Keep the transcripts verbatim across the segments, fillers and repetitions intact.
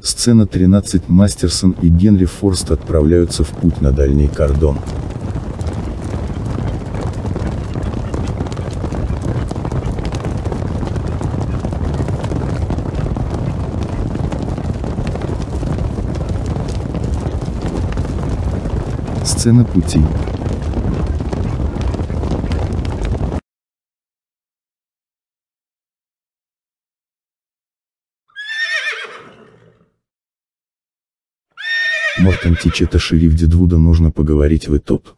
Сцена тринадцать. Мастерсон и Генри Форст отправляются в путь на дальний кордон. Сцена пути. Мортон Тич, это шериф Дедвуда, нужно поговорить, вы тут.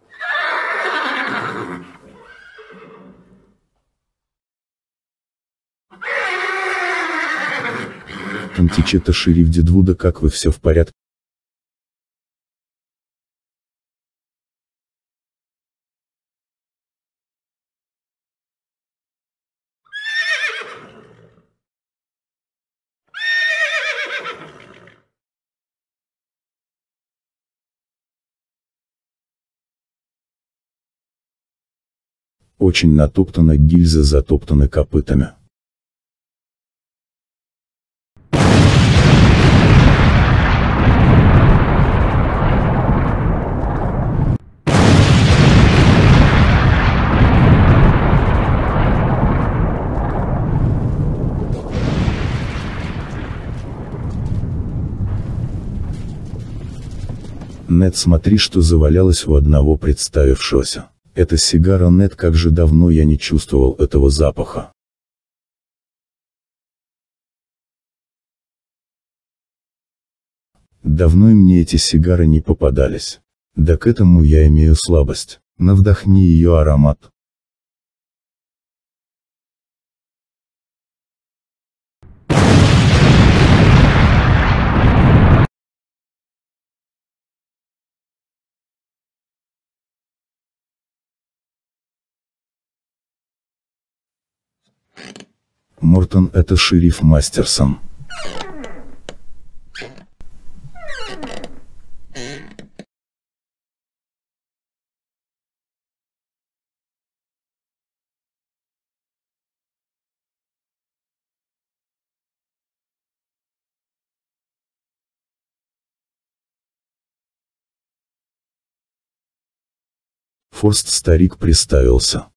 Мортон Тич, это шериф Дедвуда, как вы, все в порядке? Очень натоптана, гильзы затоптаны копытами. Нед, смотри, что завалялось у одного представившегося. Это сигара. Нед, как же давно я не чувствовал этого запаха. Давно и мне эти сигары не попадались. Да к этому я имею слабость. Но вдохни ее аромат. Мортон, это шериф Мастерсон. Форст, старик, представился.